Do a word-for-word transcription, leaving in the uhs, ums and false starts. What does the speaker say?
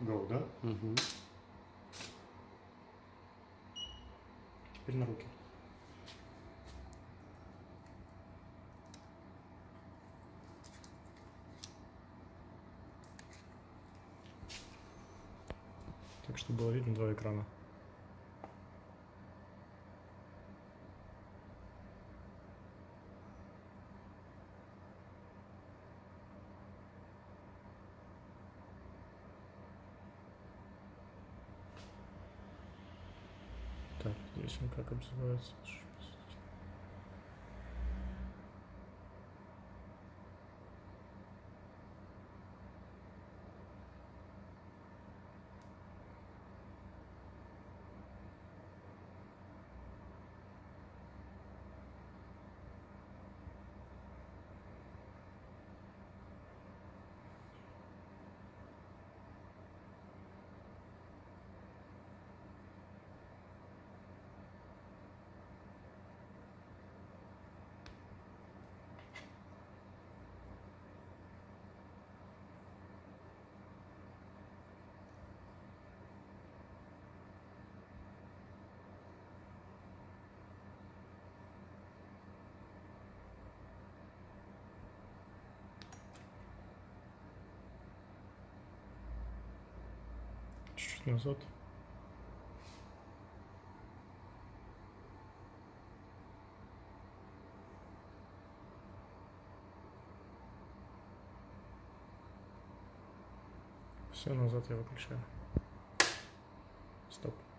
Go, да? Угу. Теперь на руки. Так, чтобы было видно два экрана. Так, здесь он как обзывается? Чуть-чуть назад. Все, назад я выключаю. Стоп.